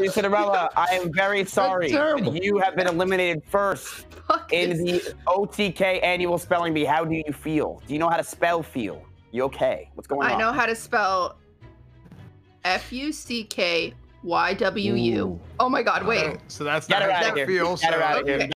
Cinderella, I am very sorry. terrible. You have been eliminated first in the OTK annual spelling bee. How do you feel? Do you know how to spell feel? You okay? What's going on? I know how to spell FUCKYWU. Oh my God, wait. So that's Get not her how out you of here. feel. Get her so- out of here. Okay.